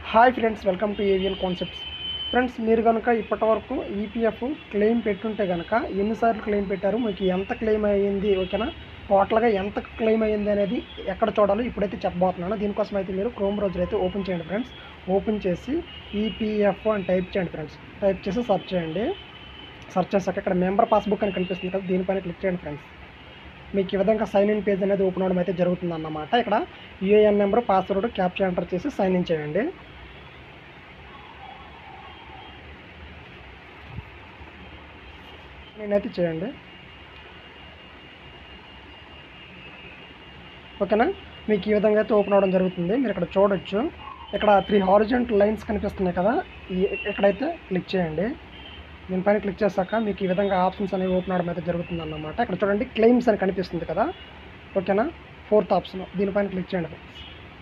Hi friends, welcome to AVN concepts. Friends, మీరు కనుక ఇప్పటివరకు ఈపీఎఫ్ క్లెయిమ్ పెట్టుంటే కనుక ఎన్నిసార్లు క్లెయిమ్ పెట్టారు, మీకు ఎంత క్లెయిమ్ అయ్యింది, ఓకేనా, టోటల్గా ఎంత క్లెయిమ్ అయ్యింది అనేది ఎక్కడ చూడాలో ఇప్పుడైతే చెప్పబోతున్నాను. దీనికోసం అయితే మీరు క్రోమ్ బ్రౌజర్ అయితే ఓపెన్ చేయండి ఫ్రెండ్స్. ఓపెన్ చేసి ఈపీఎఫ్ అని టైప్ చేయండి ఫ్రెండ్స్. టైప్ చేసి సెర్చ్ చేయండి. సెర్చ్ చేశాక ఇక్కడ మెంబర్ పాస్బుక్ అని కనిపిస్తుంది కదా, దీనిపైన క్లిక్ చేయండి ఫ్రెండ్స్. మీకు ఈ విధంగా సైన్ ఇన్ పేజ్ అనేది ఓపెన్ అవడం అయితే జరుగుతుంది అన్నమాట. ఇక్కడ UAN number, password, captcha enter చేసి సైన్ ఇన్ చేయండి. నేనైతే చేయండి, ఓకేనా. మీకు ఈ విధంగా అయితే ఓపెన్ అవ్వడం జరుగుతుంది. మీరు ఇక్కడ చూడొచ్చు, ఇక్కడ 3 హారిజంటల్ లైన్స్ కనిపిస్తున్నాయి కదా, ఇక్కడైతే క్లిక్ చేయండి. దీనిపైన క్లిక్ చేశాక మీకు ఈ విధంగా ఆప్షన్స్ అనేవి ఓపెన్ అవ్వడం అయితే జరుగుతుంది అన్నమాట. ఇక్కడ చూడండి, క్లెయిమ్స్ అని కనిపిస్తుంది కదా, ఓకేనా, 4th ఆప్షన్, దీనిపైన క్లిక్ చేయండి ఫ్రెండ్స్.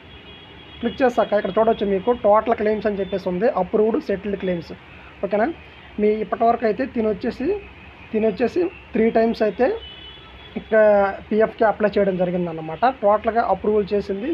క్లిక్ చేశాక ఇక్కడ చూడొచ్చు, మీకు టోటల్ క్లెయిమ్స్ అని చెప్పేసి ఉంది, అప్రూవ్డ్, సెటిల్డ్ క్లెయిమ్స్, ఓకేనా. మీ ఇప్పటివరకు అయితే తినొచ్చేసి 3 టైమ్స్ అయితే ఇక్కడ పిఎఫ్కి అప్లై చేయడం జరిగిందన్నమాట. టోటల్గా అప్రూవల్ చేసింది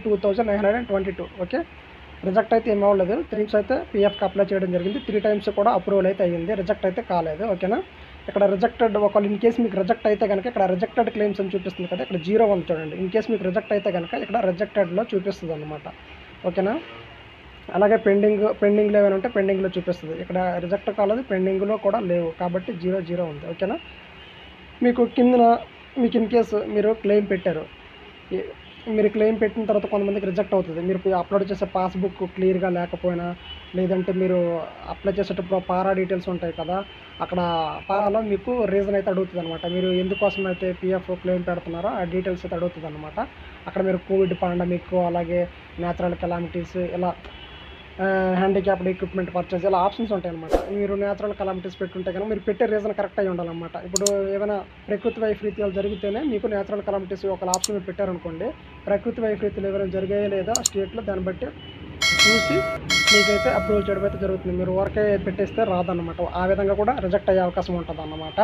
62,922, ఓకే. రిజెక్ట్ అయితే ఏమి అవ్వలేదు. 3 టైమ్స్ అయితే పిఎఫ్కి అప్లై చేయడం జరిగింది, 3 టైమ్స్ కూడా అప్రూవల్ అయితే అయ్యింది, రిజెక్ట్ అయితే కాలేదు, ఓకేనా. ఇక్కడ రిజెక్టెడ్, ఒకవేళ ఇన్ కేసు మీకు రిజెక్ట్ అయితే కనుక ఇక్కడ రిజెక్టెడ్ క్లెయిమ్స్ అని చూపిస్తుంది కదా, ఇక్కడ 0 ఉంది చూడండి. ఇన్ కేసు మీకు రిజెక్ట్ అయితే కనుక ఇక్కడ రిజెక్టెడ్లో చూపిస్తుంది అన్నమాట, ఓకేనా. అలాగే పెండింగ్లో ఏమైనా ఉంటే పెండింగ్లో చూపిస్తుంది. ఇక్కడ రిజెక్ట్ కాలేదు, పెండింగ్లో కూడా లేవు, కాబట్టి 0 ఉంది, ఓకేనా. మీకు కిందన మీకు ఇన్ కేసు మీరు క్లెయిమ్ పెట్టారు, మీరు క్లెయిమ్ పెట్టిన తర్వాత కొంతమందికి రిజెక్ట్ అవుతుంది. మీరు అప్లోడ్ చేసే పాస్బుక్ క్లియర్గా లేకపోయినా, లేదంటే మీరు అప్లై చేసేటప్పుడు పారా డీటెయిల్స్ ఉంటాయి కదా, అక్కడ పారాలో మీకు రీజన్ అయితే అడుగుతుంది అనమాట. మీరు ఎందుకోసం అయితే పిఎఫ్ క్లెయిమ్ పెడుతున్నారో ఆ డీటెయిల్స్ అయితే అడుగుతుంది అనమాట. అక్కడ మీరు కోవిడ్ పాండమిక్, అలాగే న్యాచురల్ కెలామిటీస్, ఇలా హ్యాండిక్యాప్డ్ ఎక్విప్మెంట్ పర్చేజ్, ఇలా ఆప్షన్స్ ఉంటాయి అనమాట. మీరు న్యాచురల్ కెలామిటీస్ పెట్టుంటే కనుక మీరు పెట్టే రీజన్ కరెక్ట్ అయ్యి ఉండాలన్నమాట. ఇప్పుడు ఏమైనా ప్రకృతి వైపరీత్యాలు జరిగితేనే మీకు న్యాచురల్ కెలామిటీస్ ఒక ఆప్షన్ మీరు పెట్టారనుకోండి, ప్రకృతి వైపరీత్యాలు ఏమైనా జరిగాయో లేదా స్టేట్లో దాన్ని బట్టి చూసి మీకైతే అప్రూవల్ చేయడం అయితే జరుగుతుంది. మీరు వర్కే పెట్టేస్తే రాదన్నమాట. ఆ విధంగా కూడా రిజెక్ట్ అయ్యే అవకాశం ఉంటుంది అన్నమాట.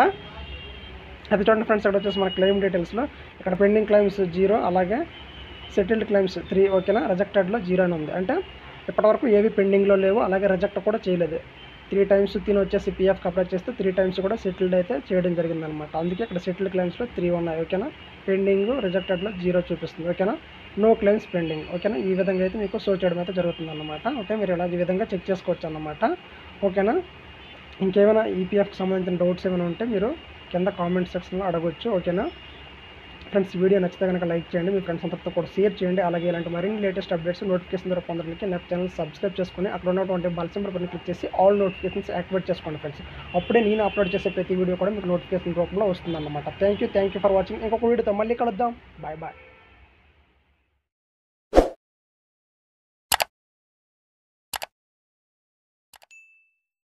అది చూడండి ఫ్రెండ్స్, ఇక్కడ వచ్చేసి మన క్లెయిమ్ డీటెయిల్స్లో ఇక్కడ పెండింగ్ క్లెయిమ్స్ 0, అలాగే సెటిల్డ్ క్లెయిమ్స్ 3, ఓకేనా. రిజెక్టెడ్లో 0 అని ఉంది, అంటే ఇప్పటివరకు ఏవి పెండింగ్లో లేవు, అలాగే రిజెక్ట్ కూడా చేయలేదు. 3 టైమ్స్ వచ్చేసి పిఎఫ్కి అప్లై చేస్తే 3 టైమ్స్ కూడా సెటిల్డ్ అయితే చేయడం జరిగిందనమాట. అందుకే ఇక్కడ సెటిల్డ్ క్లెయిమ్స్లో 3 ఉన్నాయి, ఓకేనా. పెండింగ్, రిజెక్టెడ్లో 0 చూపిస్తుంది, ఓకేనా. నో క్లెయిమ్స్ పెండింగ్, ఓకేనా. ఈ విధంగా అయితే మీకు షో చేయడం అయితే జరుగుతుంది అన్నమాట, ఓకే. మీరు ఇలా ఈ విధంగా చెక్ చేసుకోవచ్చు అన్నమాట, ఓకేనా. ఇంకేమైనా ఈపీఎఫ్కి సంబంధించిన డౌట్స్ ఏమైనా ఉంటే మీరు కింద కామెంట్ సెక్షన్లో అడగవచ్చు, ఓకేనా. ఫ్రెండ్స్, వీడియో నచ్చితే కనుక లైక్ చేయండి, మీ ఫ్రెండ్స్ అంతా కూడా షేర్ చేయండి. అలాగే ఇలాంటి మరిన్ని లేటెస్ట్ అప్డేట్స్ నోటిఫికేషన్ ద్వారా పొందడానికి నా ఛానల్ సబ్స్క్రైబ్ చేసుకొని అక్కడ ఉన్నటువంటి బెల్ సింబల్ పైన క్లిక్ చేసి ఆల్ నోటిఫికేషన్స్ యాక్టివేట్ చేసుకోండి ఫ్రెండ్స్. అప్పుడే నేను అప్లోడ్ చేసే ప్రతి వీడియో కూడా మీకు నోటిఫికేషన్ రూపంలో వస్తుందన్నమాట. Thank you for watching. ఇంకొక వీడియోతో మళ్ళీ కలుద్దాం. బాయ్.